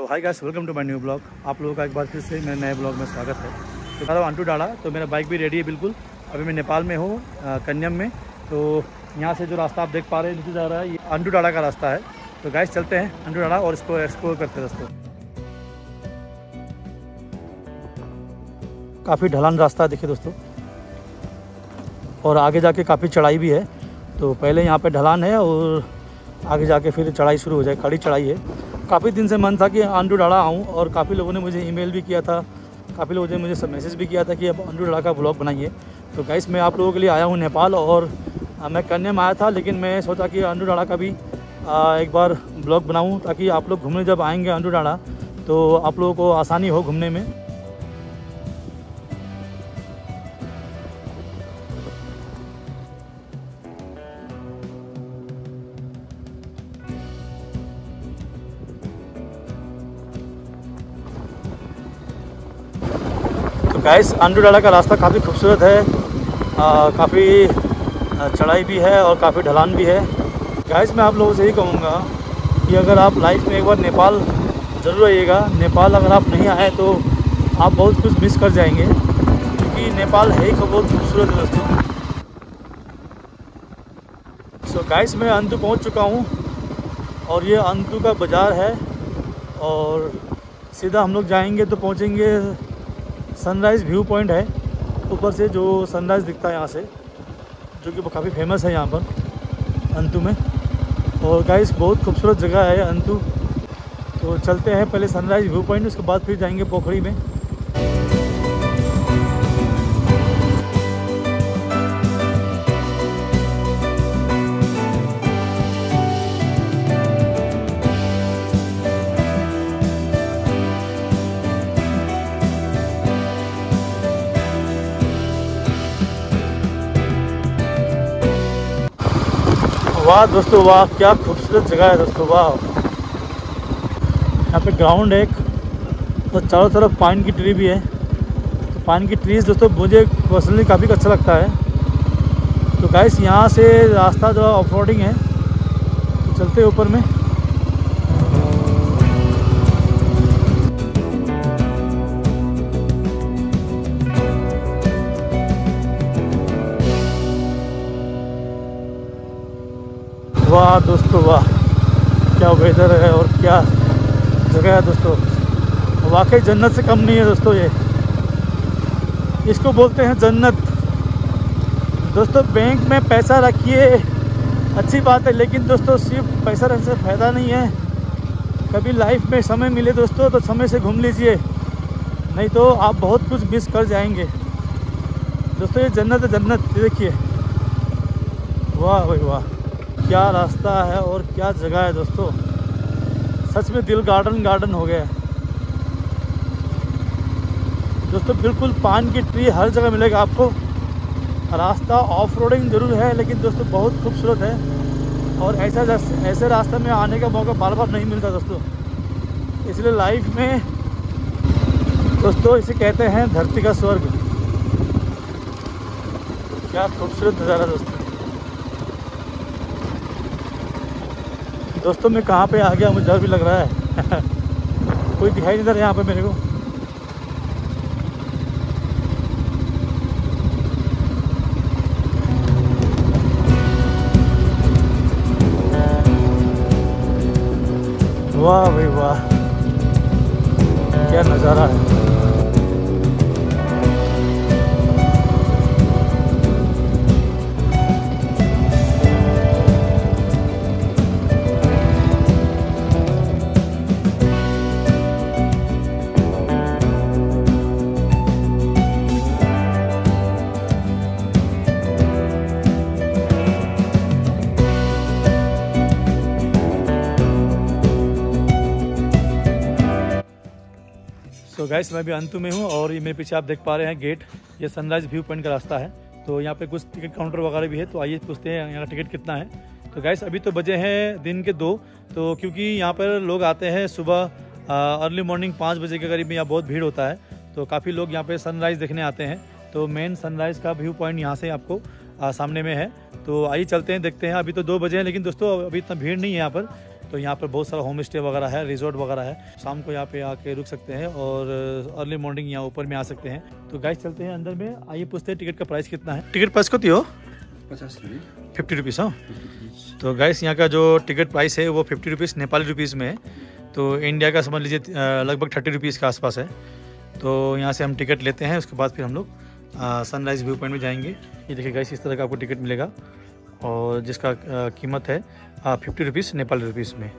Hi guys, welcome to my new blog. आप लोगों का एक बार फिर से मेरे नए ब्लॉग में स्वागत है। तो मेरा अंटूडाला, तो मेरा बाइक भी रेडी है बिल्कुल। अभी मैं नेपाल में हूँ, कन्यम में। तो यहाँ से जो रास्ता आप देख पा रहे हैं नीचे जा रहा है, ये अंटूडाला का रास्ता है। तो गाइस चलते हैं अंटूडाला और इसको एक्सप्लोर करते हैं दोस्तों। काफ़ी ढलान रास्ता है देखिए दोस्तों, और आगे जाके काफ़ी चढ़ाई भी है। तो पहले यहाँ पे ढलान है और आगे जाके फिर चढ़ाई शुरू हो जाए, कड़ी चढ़ाई है। काफ़ी दिन से मन था कि अंटूडाला आऊँ, और काफ़ी लोगों ने मुझे ईमेल भी किया था, काफ़ी लोगों ने मुझे मैसेज भी किया था कि अब अंटूडाला का ब्लॉग बनाइए। तो गाइस मैं आप लोगों के लिए आया हूँ नेपाल, और मैं कन्यम आया था, लेकिन मैं सोचा कि अंटूडाला का भी एक बार ब्लॉग बनाऊँ, ताकि आप लोग घूमने जब आएँगे अंटूडाला तो आप लोगों को आसानी हो घूमने में। गाइस अंटूडाला का रास्ता काफ़ी खूबसूरत है, काफ़ी चढ़ाई भी है और काफ़ी ढलान भी है। गाइस मैं आप लोगों से यही कहूँगा कि अगर आप लाइफ में एक बार नेपाल ज़रूर आइएगा। नेपाल अगर आप नहीं आए तो आप बहुत कुछ मिस कर जाएंगे, क्योंकि नेपाल है ही बहुत खूबसूरत है दोस्तों। सो गाइस मैं अंतु पहुँच चुका हूँ, और ये अंतु का बाज़ार है, और सीधा हम लोग जाएंगे तो पहुँचेंगे सनराइज़ व्यू पॉइंट है ऊपर से, जो सनराइज़ दिखता है यहाँ से, जो कि काफ़ी फेमस है यहाँ पर अंतु में। और गाइस बहुत खूबसूरत जगह है अंतु। तो चलते हैं पहले सनराइज़ व्यू पॉइंट, उसके बाद फिर जाएंगे पोखरी में। वाह दोस्तों वाह, क्या खूबसूरत जगह है दोस्तों, वाह। यहाँ पे ग्राउंड है एक, और चारों तरफ पाइन की ट्री भी है। तो पाइन की ट्रीज दोस्तों मुझे पर्सनली काफ़ी अच्छा लगता है। तो गाइस यहाँ से रास्ता जो ऑफ रोडिंग है, तो चलते हैं ऊपर में। वाह दोस्तों वाह, क्या वेदर है और क्या जगह है दोस्तों, वाकई जन्नत से कम नहीं है दोस्तों। ये इसको बोलते हैं जन्नत दोस्तों। बैंक में पैसा रखिए अच्छी बात है, लेकिन दोस्तों सिर्फ पैसा रखने से फ़ायदा नहीं है। कभी लाइफ में समय मिले दोस्तों तो समय से घूम लीजिए, नहीं तो आप बहुत कुछ मिस कर जाएंगे दोस्तों। ये जन्नत है जन्नत, ये देखिए, वाह भाई वाह, क्या रास्ता है और क्या जगह है दोस्तों। सच में दिल गार्डन गार्डन हो गया है दोस्तों। बिल्कुल पान की ट्री हर जगह मिलेगा आपको। रास्ता ऑफ रोडिंग ज़रूर है, लेकिन दोस्तों बहुत खूबसूरत है, और ऐसे रास्ते में आने का मौका बार बार नहीं मिलता दोस्तों। इसलिए लाइफ में दोस्तों इसे कहते हैं धरती का स्वर्ग। क्या खूबसूरत नज़ारा दोस्तों। मैं कहाँ पे आ गया, मुझे डर भी लग रहा है कोई दिखाई नहीं दे रहा यहाँ पे मेरे को। वाह भाई वाह, क्या नज़ारा है। तो गाइस मैं भी अंतु में हूँ, और ये मेरे पीछे आप देख पा रहे हैं गेट, ये सनराइज व्यू पॉइंट का रास्ता है। तो यहाँ पे कुछ टिकट काउंटर वगैरह भी है, तो आइए पूछते हैं यहाँ का टिकट कितना है। तो गाइस अभी तो बजे हैं दिन के 2, तो क्योंकि यहाँ पर लोग आते हैं सुबह अर्ली मॉर्निंग 5 बजे के करीब में, यहाँ बहुत भीड़ होता है। तो काफ़ी लोग यहाँ पे सनराइज़ देखने आते हैं। तो मेन सनराइज़ का व्यू पॉइंट यहाँ से आपको सामने में है। तो आइए चलते हैं, देखते हैं। अभी तो 2 बजे हैं, लेकिन दोस्तों अभी इतना भीड़ नहीं है यहाँ पर, तो यहाँ पर बहुत सारा होम स्टे वगैरह है, रिजॉर्ट वगैरह है। शाम को यहाँ पे आके रुक सकते हैं और अर्ली मॉर्निंग यहाँ ऊपर में आ सकते हैं। तो गाइस चलते हैं अंदर में, आइए पूछते हैं टिकट का प्राइस कितना है। टिकट प्राइस कितनी हो? 50 रुपीज़। हाँ, तो गाइस यहाँ का जो टिकट प्राइस है वो 50 रुपीज़ नेपाली रुपीज़ में है। तो इंडिया का समझ लीजिए लगभग 30 रुपीज़ के आसपास है। तो यहाँ से हम टिकट लेते हैं, उसके बाद फिर हम लोग सनराइज़ व्यू पॉइंट में जाएंगे। ये देखिए गाइस, इस तरह का आपको टिकट मिलेगा और जिसका कीमत है 50 रुपीज़ नेपाली रुपीज़ में।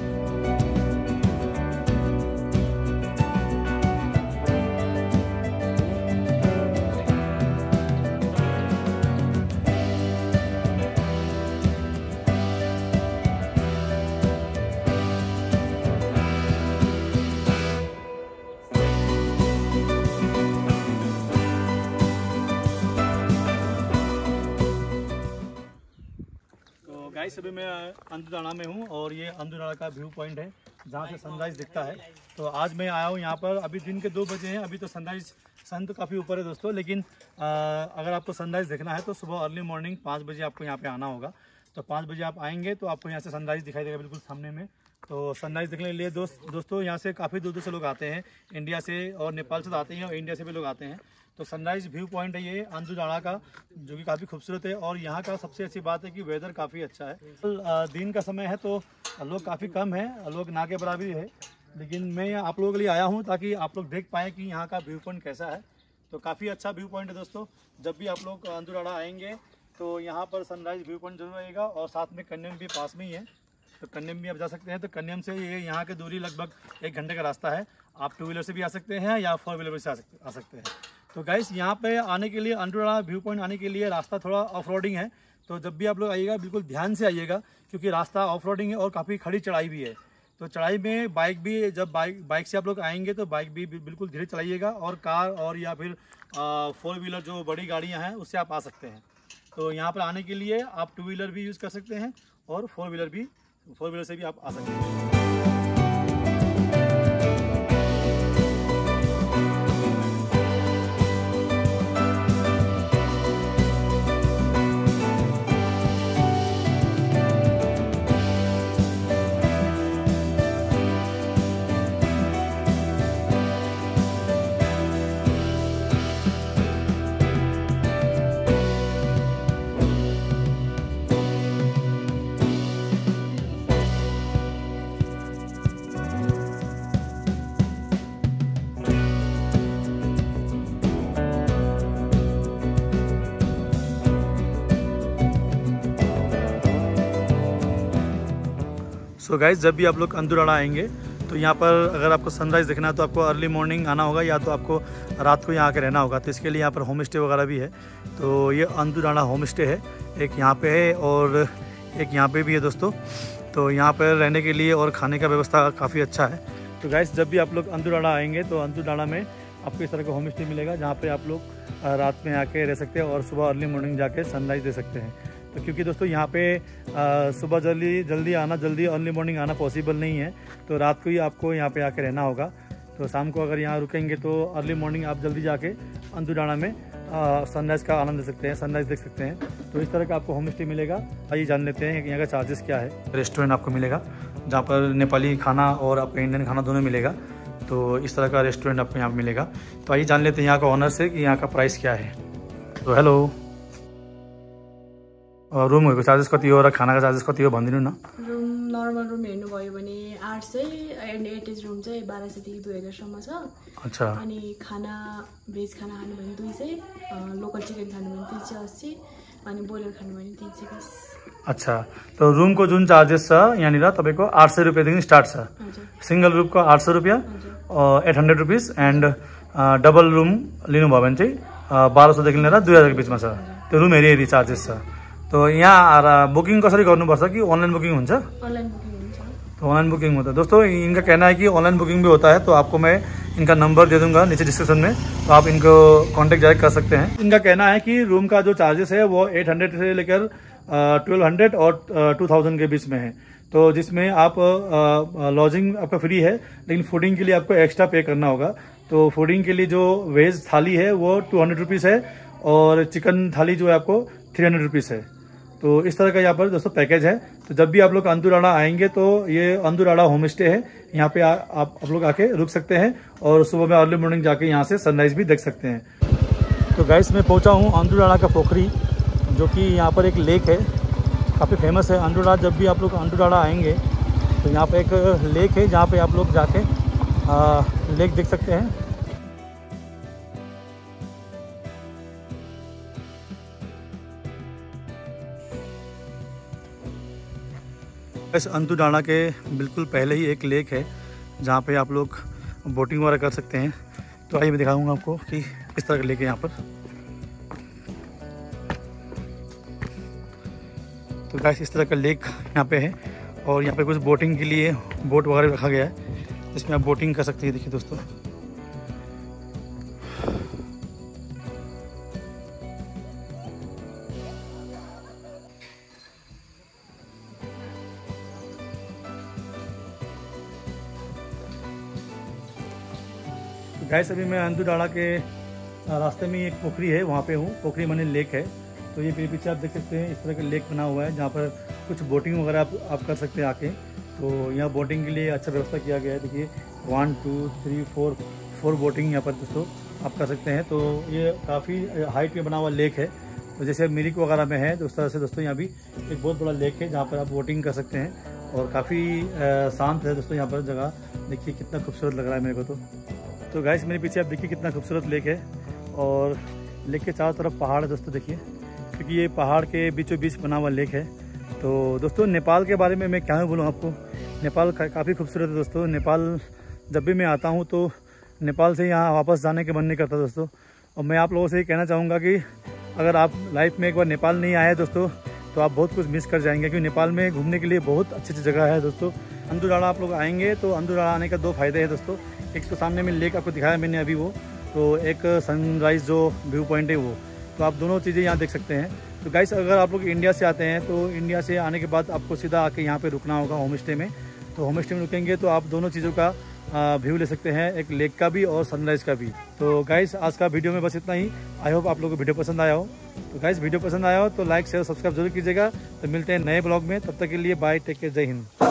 गाइस अभी मैं अंदुदाना में हूँ और ये अंदुदाना का व्यू पॉइंट है जहाँ से सनराइज़ दिखता है। तो आज मैं आया हूँ यहाँ पर, अभी दिन के 2 बजे हैं। अभी तो सन तो काफ़ी ऊपर है दोस्तों, लेकिन अगर आपको सनराइज़ देखना है तो सुबह अर्ली मॉर्निंग 5 बजे आपको यहाँ पे आना होगा। तो 5 बजे आप आएंगे तो आपको यहाँ से सनराइज़ दिखाई देगा बिल्कुल सामने में। तो सनराइज़ देखने के लिए दोस्तों यहाँ से काफ़ी दूर से लोग आते हैं, इंडिया से और नेपाल से तो आते हैं और इंडिया से भी लोग आते हैं। तो सनराइज़ व्यू पॉइंट है ये अंदुदाना का, जो कि काफ़ी खूबसूरत है। और यहाँ का सबसे अच्छी बात है कि वेदर काफ़ी अच्छा है। दिन का समय है तो लोग काफ़ी कम हैं, लोग ना के बराबर है, लेकिन मैं आप लोगों के लिए आया हूँ ताकि आप लोग देख पाएँ कि यहाँ का व्यू पॉइंट कैसा है। तो काफ़ी अच्छा व्यू पॉइंट है दोस्तों। जब भी आप लोग अंदुदाना आएंगे तो यहाँ पर सनराइज़ व्यू पॉइंट जरूर आएगा। और साथ में कन्यम भी पास में ही है, तो कन्यम भी आप जा सकते हैं। तो कन्यम से ये यहाँ की दूरी लगभग 1 घंटे का रास्ता है। आप 2 व्हीलर से भी आ सकते हैं या 4 व्हीलर से आ सकते हैं। तो गाइस यहाँ पे आने के लिए, अंदुदाना व्यू पॉइंट आने के लिए रास्ता थोड़ा ऑफ रोडिंग है। तो जब भी आप लोग आइएगा बिल्कुल ध्यान से आइएगा, क्योंकि रास्ता ऑफ रोडिंग है और काफ़ी खड़ी चढ़ाई भी है। तो चढ़ाई में बाइक भी, जब बाइक से आप लोग आएंगे तो बाइक भी बिल्कुल धीरे चलाइएगा, और कार और या फिर 4 व्हीलर जो बड़ी गाड़ियाँ हैं उससे आप आ सकते हैं। तो यहाँ पर आने के लिए आप 2 व्हीलर भी यूज़ कर सकते हैं और 4 व्हीलर से भी आप आ सकते हैं। सो गाइस जब भी आप लोग अंदुदाना आएंगे तो यहाँ पर अगर आपको सनराइज़ देखना है तो आपको अर्ली मॉर्निंग आना होगा, या तो आपको रात को यहाँ आकर रहना होगा। तो इसके लिए यहाँ पर होम स्टे वगैरह भी है। तो ये अंदुदाना होम स्टे है, एक यहाँ पे है और एक यहाँ पे भी है दोस्तों। तो यहाँ पर रहने के लिए और खाने का व्यवस्था काफ़ी अच्छा है। तो गाइस जब भी आप लोग अंदुदाना आएंगे तो अंदुदाना में आपको इस तरह का होम स्टे मिलेगा, जहाँ पर आप लोग रात में आके रह सकते हैं और सुबह अर्ली मॉर्निंग जाके सनराइज़ दे सकते हैं। तो क्योंकि दोस्तों यहाँ पे सुबह जल्दी अर्ली मॉर्निंग आना पॉसिबल नहीं है, तो रात को ही आपको यहाँ पे आके रहना होगा। तो शाम को अगर यहाँ रुकेंगे तो अर्ली मॉर्निंग आप जल्दी जाके अंदुदाना में सनराइज़ का आनंद ले सकते हैं, सनराइज़ देख सकते हैं। तो इस तरह का आपको होम स्टे मिलेगा। आइए जान लेते हैं कि यहाँ का चार्जेस क्या है। रेस्टोरेंट आपको मिलेगा जहाँ पर नेपाली खाना और आपका इंडियन खाना दोनों मिलेगा। तो इस तरह का रेस्टोरेंट आपको यहाँ पर मिलेगा। तो आइए जान लेते हैं यहाँ का ऑनर से कि यहाँ का प्राइस क्या है। तो हेलो, रुमहरूको चार्जेस कति हो र खानाको चार्जेस कति हो भनिदिनु न। रुम नर्मल रुम हेर्नुभयो भने 800 एन्ड एटेच रुम चाहिँ 1200 देखि 2000 सम्म छ। अच्छा। अनि खाना भेज खाना खानु भने 200, लोकल चिकन खानु भने 380, अनि ब्रोइलर खानु भने 320। अच्छा, तो रुमको जुन चार्जेस छ यहाँनिर तपाईँको 800 रुपियाँदेखि स्टार्ट छ। सिंगल रुमको 800 रुपियाँ, 800 रुपिस, एन्ड डबल रुम लिनुभयो भने चाहिँ 1200देखि लिएर 2000 को बिचमा छ। त्यो रुम हेरी चार्जेस छ। तो यहाँ बुकिंग कसरी गर्नुपर्छ कि ऑनलाइन बुकिंग हुन्छ? ऑनलाइन बुकिंग हुन्छ। तो ऑनलाइन बुकिंग होता है दोस्तों। इनका कहना है कि ऑनलाइन बुकिंग भी होता है। तो आपको मैं इनका नंबर दे दूंगा नीचे डिस्क्रिप्शन में, तो आप इनको कांटेक्ट डायरेक्ट कर सकते हैं। इनका कहना है कि रूम का जो चार्जेस है वो 800 से लेकर 1200 और 2000 के बीच में है। तो जिसमें आप लॉजिंग आपका फ्री है, लेकिन फूडिंग के लिए आपको एक्स्ट्रा पे करना होगा। तो फूडिंग के लिए जो वेज थाली है वो 200 रुपीज़ है, और चिकन थाली जो है आपको 300 रुपीज़ है। तो इस तरह का यहाँ पर दोस्तों पैकेज है। तो जब भी आप लोग अंदुराड़ा आएंगे तो ये अंदुराड़ा होम स्टे है, यहाँ पे आप लोग आके रुक सकते हैं और सुबह में अर्ली मॉर्निंग जाके यहाँ से सनराइज भी देख सकते हैं। तो गाइस मैं पहुँचा हूँ अंदुराड़ा का पोखरी, जो कि यहाँ पर एक लेक है, काफ़ी फेमस है अंदुराड़ा। जब भी आप लोग अंदुराड़ा आएंगे तो यहाँ पे एक लेक है जहाँ पे आप लोग जाके लेक देख सकते हैं। इस अंदुराड़ा के बिल्कुल पहले ही एक लेक है जहाँ पे आप लोग बोटिंग वगैरह कर सकते हैं। तो आइए मैं दिखाऊंगा आपको कि किस तरह का लेक है यहाँ पर। तो गाइस इस तरह का लेक यहाँ पे है और यहाँ पे कुछ बोटिंग के लिए बोट वगैरह रखा गया है जिसमें आप बोटिंग कर सकते हैं। देखिए दोस्तों, गाइस अभी मैं अंदुराड़ा के रास्ते में एक पोखरी है वहाँ पे हूँ। पोखरी माने लेक है। तो ये मेरे पीछे आप देख सकते हैं इस तरह का लेक बना हुआ है जहाँ पर कुछ बोटिंग वगैरह आप कर सकते हैं आके। तो यहाँ बोटिंग के लिए अच्छा व्यवस्था किया गया है। देखिए 1 2 3 4 बोटिंग यहाँ पर दोस्तों आप कर सकते हैं। तो ये काफ़ी हाइट में बना हुआ लेक है। तो जैसे मिरिक वगैरह में है तो उस तरह से दोस्तों यहाँ भी एक बहुत बड़ा लेक है जहाँ पर आप बोटिंग कर सकते हैं और काफ़ी शांत है दोस्तों यहाँ पर जगह। देखिए कितना खूबसूरत लग रहा है मेरे को। तो गाइस मेरे पीछे आप देखिए कितना खूबसूरत लेक है और लेक के चारों तरफ पहाड़ है दोस्तों। देखिए क्योंकि ये पहाड़ के बीचों बीच बना हुआ लेक है। तो दोस्तों नेपाल के बारे में मैं क्या बोलूँ आपको, नेपाल काफ़ी खूबसूरत है दोस्तों। नेपाल जब भी मैं आता हूँ तो नेपाल से यहाँ वापस जाने के मन नहीं करता दोस्तों। और मैं आप लोगों से ये कहना चाहूँगा कि अगर आप लाइफ में एक बार नेपाल नहीं आए दोस्तों तो आप बहुत कुछ मिस कर जाएंगे, क्योंकि नेपाल में घूमने के लिए बहुत अच्छी अच्छी जगह है दोस्तों। अंदुराड़ा आप लोग आएंगे तो अंदुराड़ा आने का 2 फायदे हैं दोस्तों। एक तो सामने में लेक आपको दिखाया मैंने अभी, वो तो एक सनराइज़ जो व्यू पॉइंट है वो, तो आप दोनों चीज़ें यहाँ देख सकते हैं। तो गाइस अगर आप लोग इंडिया से आते हैं तो इंडिया से आने के बाद आपको सीधा आके यहाँ पे रुकना होगा होम स्टे में। तो होम स्टे में रुकेंगे तो आप दोनों चीज़ों का व्यू ले सकते हैं, एक लेक का भी और सनराइज़ का भी। तो गाइस आज का वीडियो में बस इतना ही। आई होप आप लोगों को वीडियो पसंद आया हो। तो गाइस वीडियो पसंद आया हो तो लाइक शेयर सब्सक्राइब जरूर कीजिएगा। तो मिलते हैं नए ब्लॉग में, तब तक के लिए बाय, टेक केयर, जय हिंद।